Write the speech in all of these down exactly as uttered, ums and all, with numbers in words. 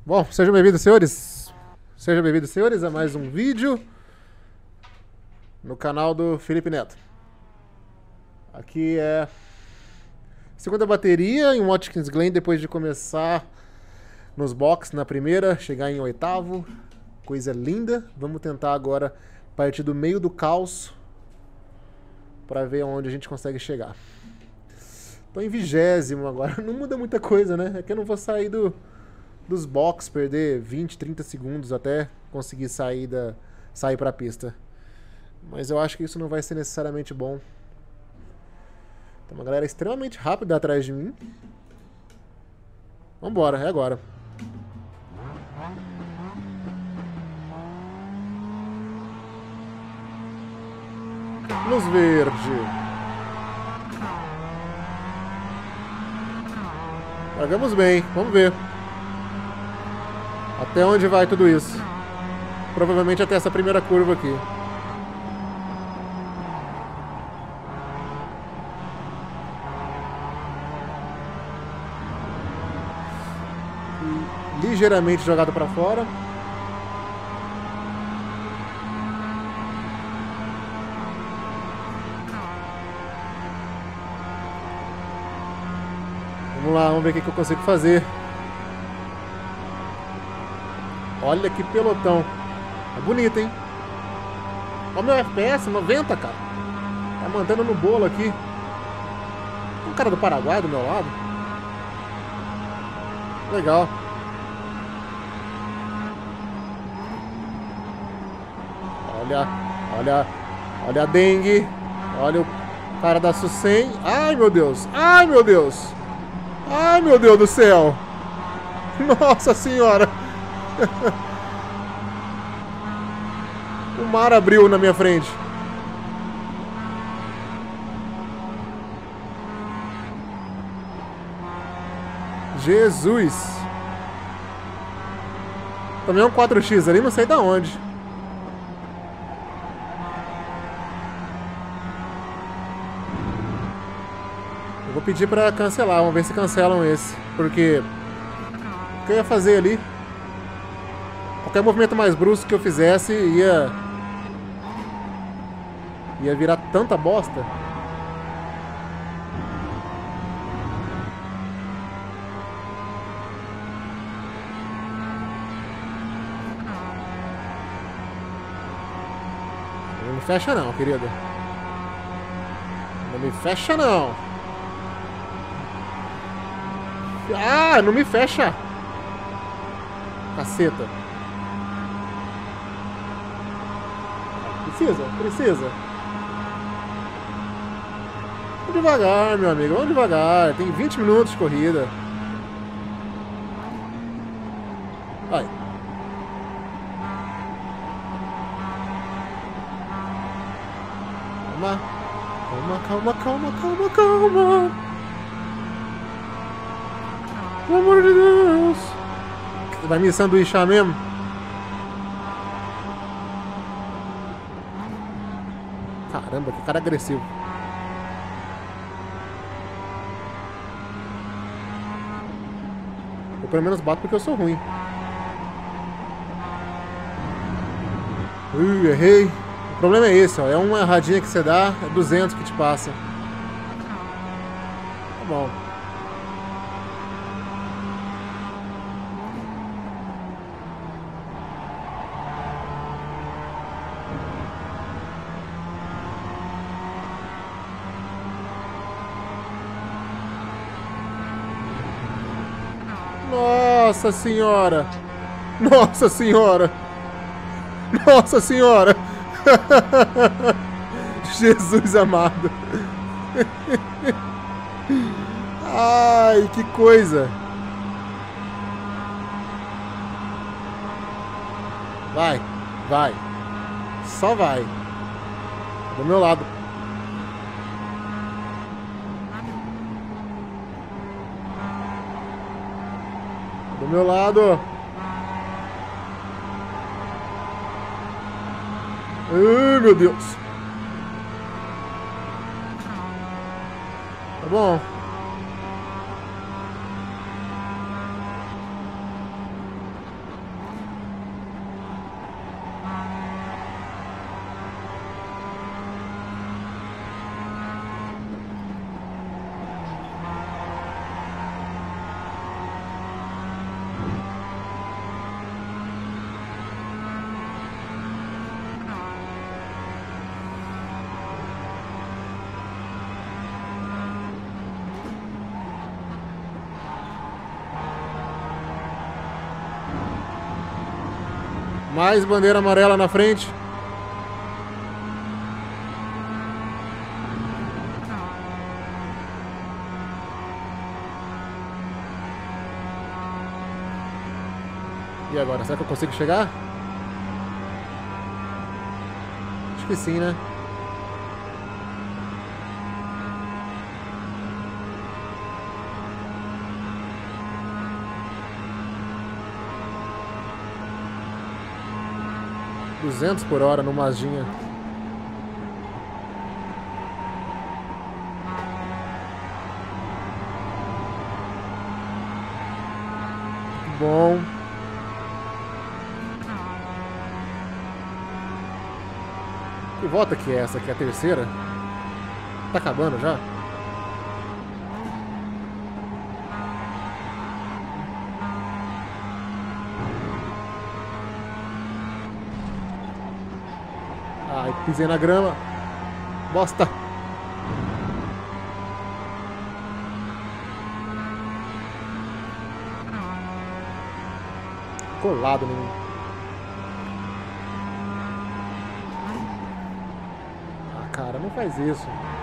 Bom, sejam bem-vindos, senhores. Sejam bem-vindos, senhores, a mais um vídeo no canal do Felipe Neto. Aqui é segunda bateria em Watkins Glen, depois de começar nos boxes na primeira, chegar em oitavo. Coisa linda. Vamos tentar agora partir do meio do caos para ver onde a gente consegue chegar. Tô em vigésimo agora. Não muda muita coisa, né? É que eu não vou sair do, dos boxes, perder vinte, trinta segundos até conseguir sair, da, sair pra pista. Mas eu acho que isso não vai ser necessariamente bom. Tem uma galera extremamente rápida atrás de mim. Vambora, é agora. Luz verde. Largamos bem, vamos ver até onde vai tudo isso. Provavelmente até essa primeira curva aqui. Ligeiramente jogado para fora. Vamos lá, vamos ver o que, que eu consigo fazer. Olha que pelotão. É bonito, hein? Olha o meu F P S, noventa, cara. Tá mandando no bolo aqui. Tem um cara do Paraguai do meu lado. Legal. Olha, olha, olha a dengue. Olha o cara da Sucem. Ai, meu Deus. Ai, meu Deus. Ai, meu Deus do céu. Nossa senhora. O mar abriu na minha frente. Jesus. Tomei um quatro X ali, não sei da onde. Eu vou pedir pra cancelar, vamos ver se cancelam esse. Porque o que eu ia fazer ali, qualquer movimento mais brusco que eu fizesse ia ia virar tanta bosta. Não me fecha não, querida. Não me fecha não. Ah, não me fecha. Caceta. Precisa, precisa. Vamos devagar, meu amigo. Vamos devagar. Tem vinte minutos de corrida. Vai. Calma. Calma, calma, calma, calma, calma. Pelo amor de Deus. Vai me sanduichar mesmo? Caramba, que cara agressivo. Eu pelo menos bato porque eu sou ruim. Ui, errei. O problema é esse, ó. É uma erradinha que você dá, é duzentos que te passa. Tá bom. Nossa senhora! Nossa senhora! Nossa senhora! Jesus amado! Ai, que coisa! Vai, vai! Só vai! Do meu lado! Do meu lado. Ai, meu Deus. Tá bom. Mais bandeira amarela na frente. E agora, será que eu consigo chegar? Acho que sim, né? duzentos por hora no Mazdinha. Muito bom. Que volta que é essa? Que é a terceira? Tá acabando já? Ai, pisei na grama. Bosta. Colado em mim. Ah, cara, não faz isso.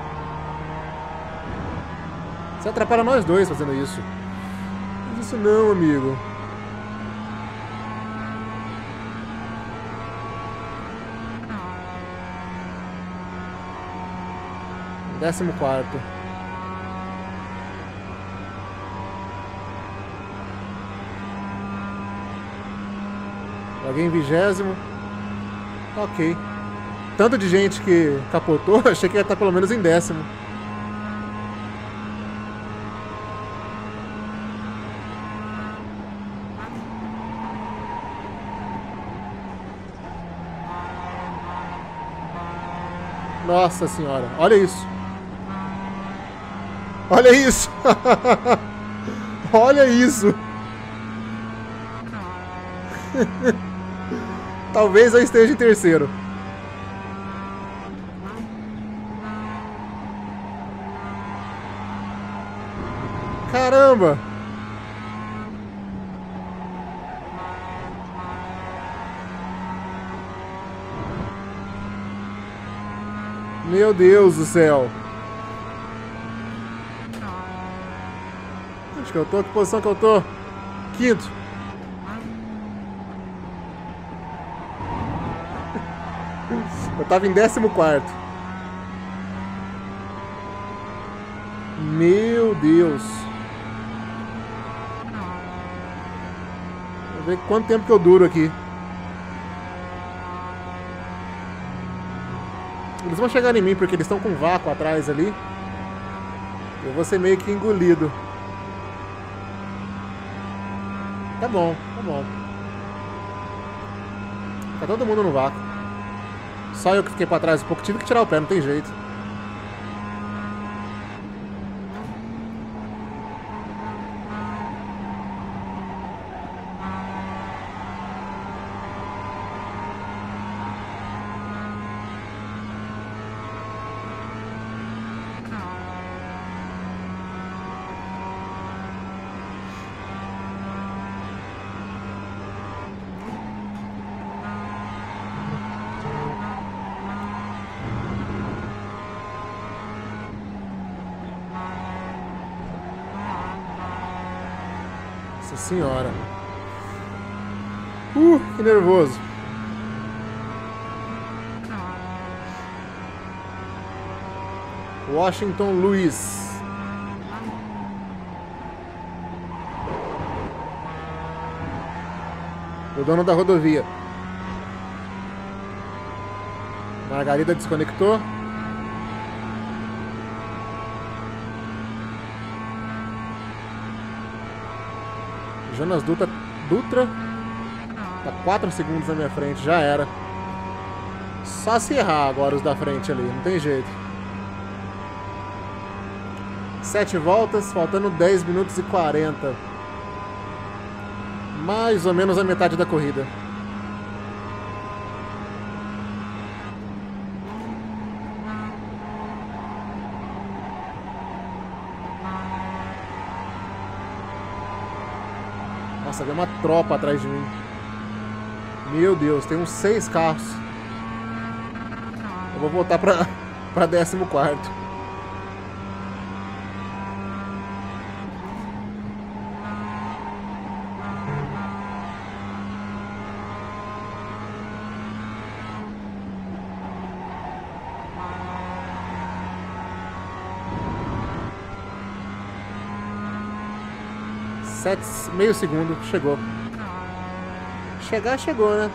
Você atrapalha nós dois fazendo isso. Não faz isso não, amigo. Décimo quarto. Alguém em vigésimo. Ok. Tanto de gente que capotou, achei que ia estar pelo menos em décimo. Nossa senhora, olha isso. Olha isso! Olha isso! Talvez eu esteja em terceiro. Caramba! Meu Deus do céu! Onde que eu tô? Que posição que eu tô? Quinto. Eu tava em décimo quarto. Meu Deus. Vou ver quanto tempo que eu duro aqui. Eles vão chegar em mim porque eles estão com um vácuo atrás ali. Eu vou ser meio que engolido. Tá bom, tá bom. Tá todo mundo no vácuo. Só eu que fiquei pra trás um pouco. Tive que tirar o pé, não tem jeito. Nossa senhora. Uh, que nervoso. Washington Luiz. O dono da rodovia. Margarida desconectou. Jonas Dutra, Dutra tá quatro segundos na minha frente, já era. Só se errar agora os da frente ali, não tem jeito. Sete voltas, faltando dez minutos e quarenta. Mais ou menos a metade da corrida. Nossa, veio uma tropa atrás de mim. Meu Deus, tem uns seis carros. Eu vou voltar pra, pra décimo quarto. Sete, meio segundo, chegou. Chegar, chegou, né?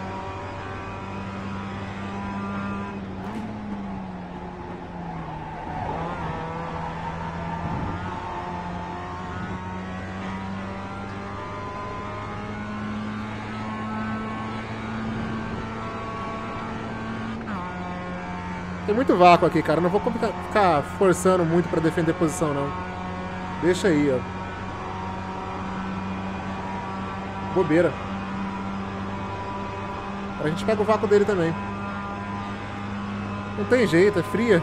Tem muito vácuo aqui, cara. Não vou ficar forçando muito pra defender posição, não. Deixa aí, ó. Bobeira. A gente pega o vácuo dele também. Não tem jeito, é fria.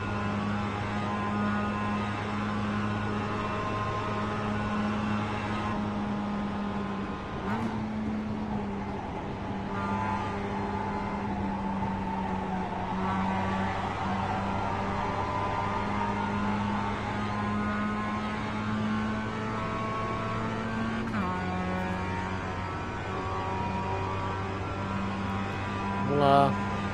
Vamos lá.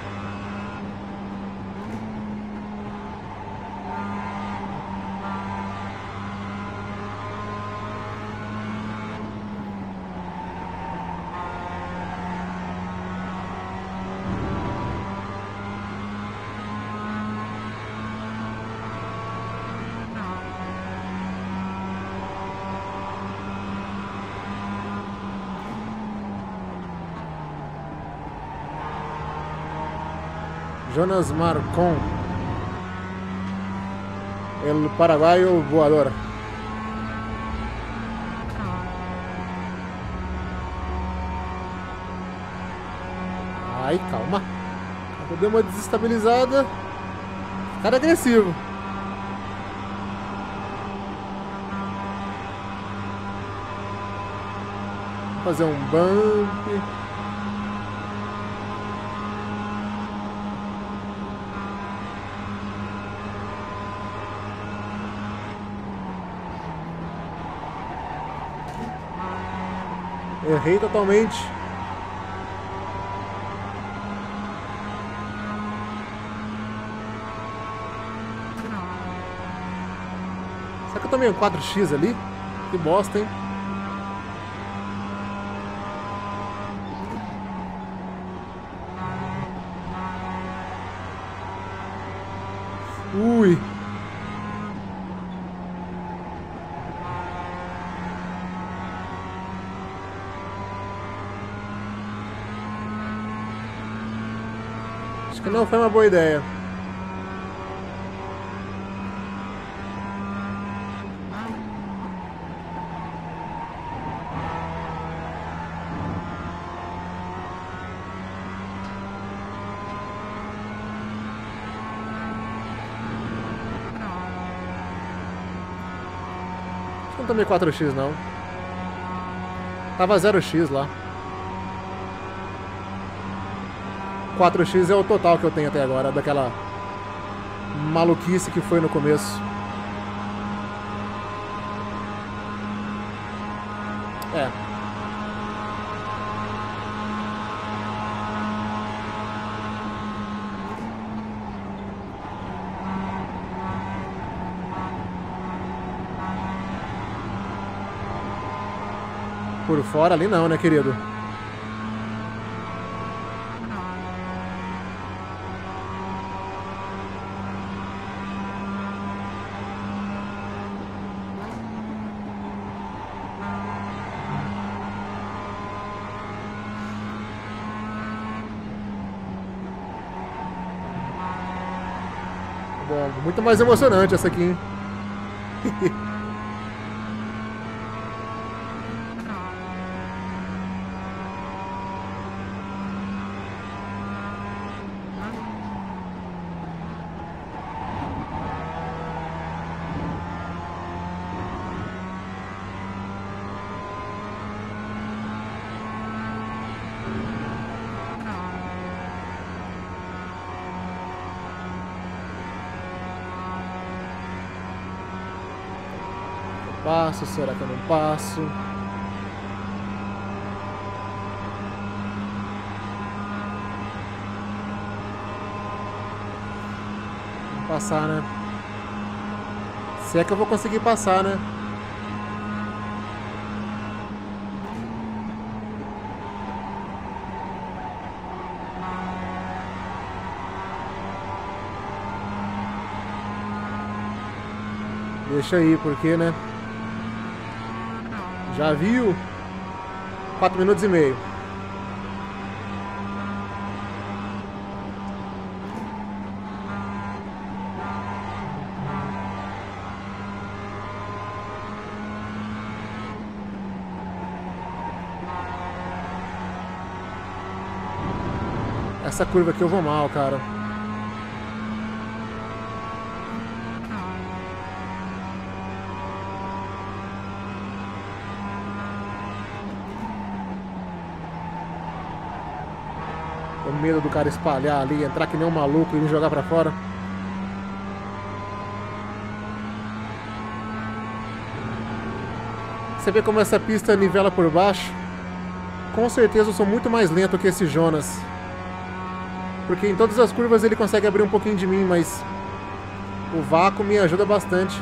Jonas Marcon, el paraguaio voador. Ai, calma. Eu dei uma desestabilizada. Cara agressivo. Vou fazer um bump. Errei totalmente. Será que eu tomei um quatro x ali? Que bosta, hein? Ui. Acho que não foi uma boa ideia. Não tomei quatro x não. Tava zero x lá. quatro x é o total que eu tenho até agora, daquela maluquice que foi no começo. É. Por fora ali não, né, querido? Bom, muito mais emocionante essa aqui, hein? passo? Será que eu não passo? Vou passar, né? Se é que eu vou conseguir passar, né? Deixa aí, porque, né? Já viu? quatro minutos e meio. Essa curva aqui eu vou mal, cara. Com medo do cara espalhar ali, entrar que nem um maluco e me jogar pra fora. Você vê como essa pista nivela por baixo? Com certeza eu sou muito mais lento que esse Jonas. Porque em todas as curvas ele consegue abrir um pouquinho de mim, mas o vácuo me ajuda bastante.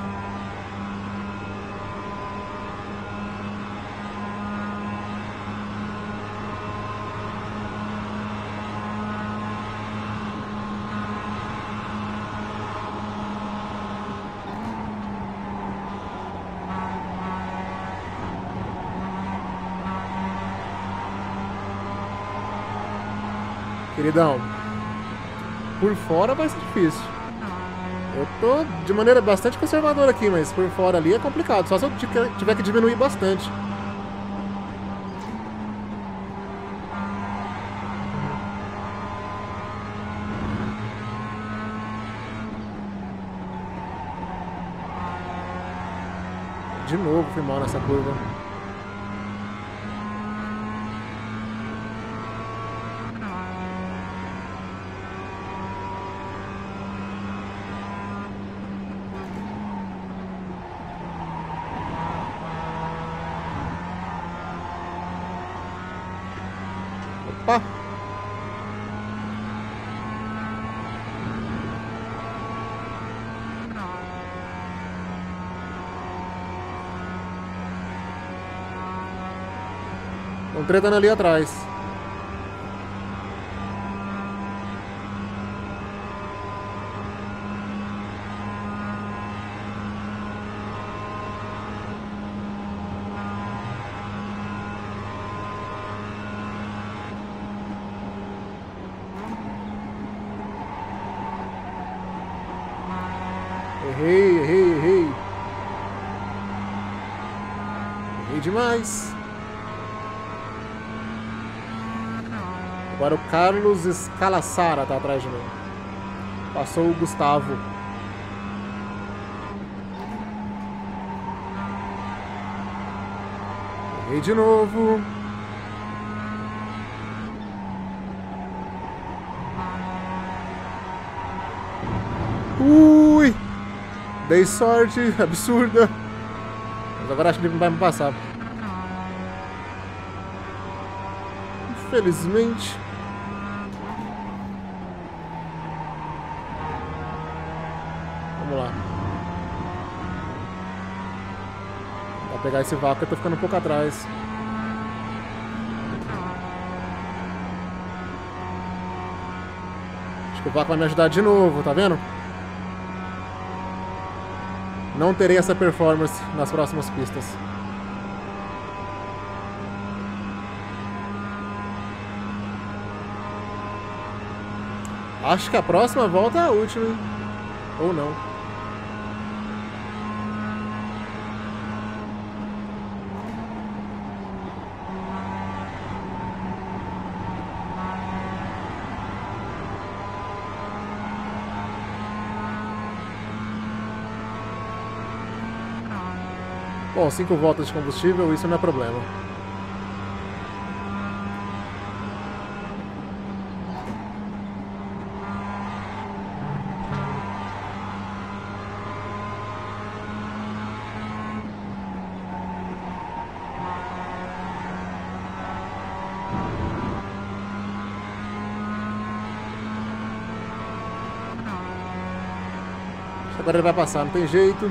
Queridão, por fora vai ser difícil. Eu tô de maneira bastante conservadora aqui, mas por fora ali é complicado. Só se eu tiver que diminuir bastante. De novo fui mal nessa curva. Opa! Estão tretando ali atrás. Errei, errei, errei. Errei demais. Agora o Carlos Escalassara tá atrás de mim. Passou o Gustavo. Errei de novo. Ui! Dei sorte absurda. Mas agora acho que ele não vai me passar. Infelizmente. Vamos lá. Vou pegar esse vácuo, eu tô ficando um pouco atrás. Acho que o vácuo vai me ajudar de novo, tá vendo? Não terei essa performance nas próximas pistas. Acho que a próxima volta é a última, hein? Ou não. Bom, cinco voltas de combustível, isso não é problema. Agora ele vai passar, não tem jeito.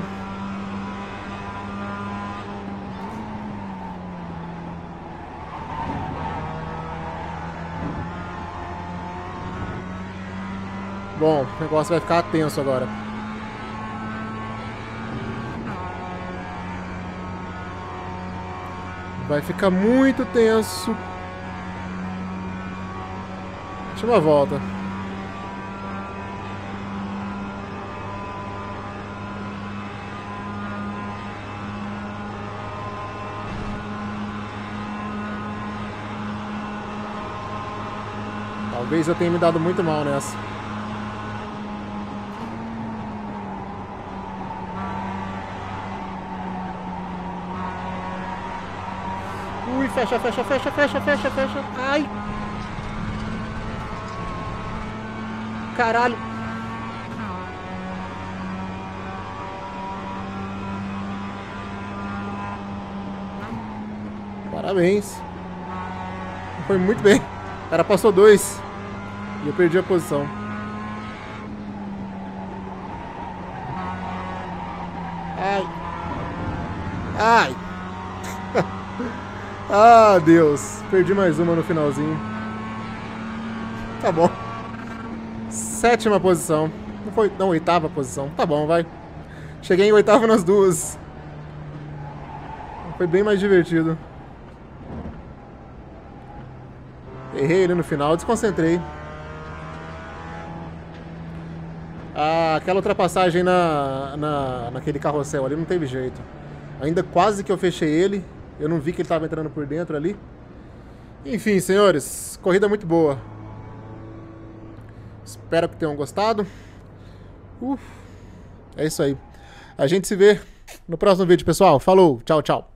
Bom, o negócio vai ficar tenso agora. Vai ficar muito tenso. Última volta. Talvez eu tenha me dado muito mal nessa. Ui, fecha, fecha, fecha, fecha, fecha, fecha. Ai! Caralho! Parabéns! Foi muito bem. O cara passou dois. E eu perdi a posição. Ai! Ai! Ah, Deus. Perdi mais uma no finalzinho. Tá bom. Sétima posição. Não foi... Não, oitava posição. Tá bom, vai. Cheguei em oitavo nas duas. Foi bem mais divertido. Errei ele no final, desconcentrei. Ah, aquela ultrapassagem na, na, naquele carrossel ali não teve jeito. Ainda quase que eu fechei ele. Eu não vi que ele estava entrando por dentro ali. Enfim, senhores, corrida muito boa. Espero que tenham gostado. Uf, é isso aí. A gente se vê no próximo vídeo, pessoal. Falou, tchau, tchau.